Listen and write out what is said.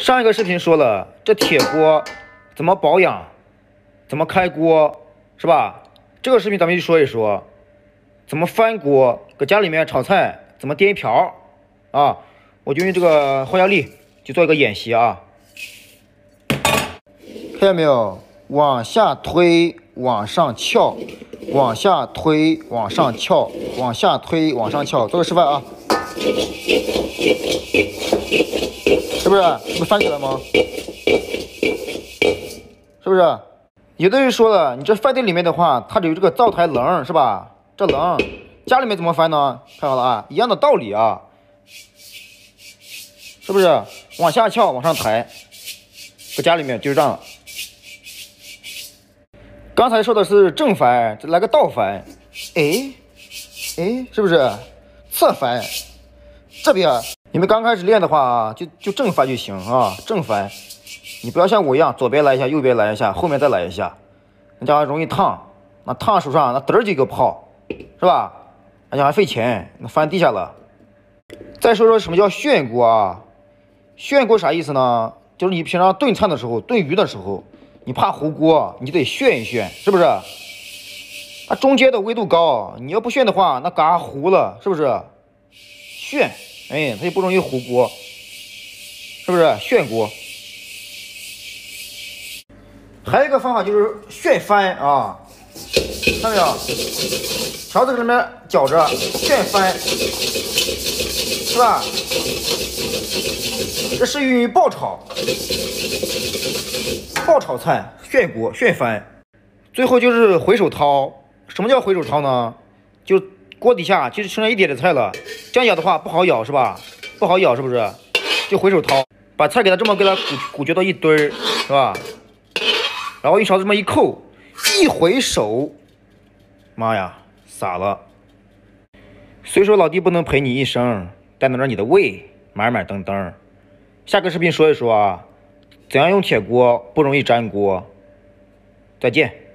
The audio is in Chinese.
上一个视频说了，这铁锅怎么保养，怎么开锅，是吧？这个视频咱们就说一说，怎么翻锅，搁家里面炒菜怎么颠一瓢啊？我就用这个花压力就做一个演习啊，看见没有？往下推，往上翘，往下推，往上翘，往下推，往上翘，做个示范啊。是不是？这不翻起来吗？是不是？有的人说了，你这饭店里面的话，它有这个灶台棱，是吧？这棱，家里面怎么翻呢？看好了啊，一样的道理啊，是不是？往下翘，往上抬，搁家里面就是这样。刚才说的是正翻，这来个倒翻，哎，是不是？侧翻，这边。你们刚开始练的话啊，就正翻就行啊，正翻，你不要像我一样，左边来一下，右边来一下，后面再来一下，那家伙容易烫，那烫手上那嘚儿几个泡，是吧？而且还费钱，那翻地下了。再说说什么叫炫锅啊？炫锅啥意思呢？就是你平常炖菜的时候，炖鱼的时候，你怕糊锅，你就得炫一炫，是不是？它中间的温度高，你要不炫的话，那嘎糊了，是不是？炫。哎，它就不容易糊锅，是不是？炫锅。还有一个方法就是炫翻啊，看到没有？勺子搁里面搅着，炫翻，是吧？这适用于爆炒菜，炫锅、炫翻。最后就是回手掏。什么叫回手掏呢？就锅底下其实剩下一点点菜了，这样舀的话不好舀是吧？不好舀是不是？就回手掏，把菜给它这么给它鼓撅到一堆儿是吧？然后用勺子这么一扣，一回手，妈呀，洒了。虽说老弟不能陪你一生，但能让你的胃满满登登。下个视频说一说啊，怎样用铁锅不容易粘锅。再见。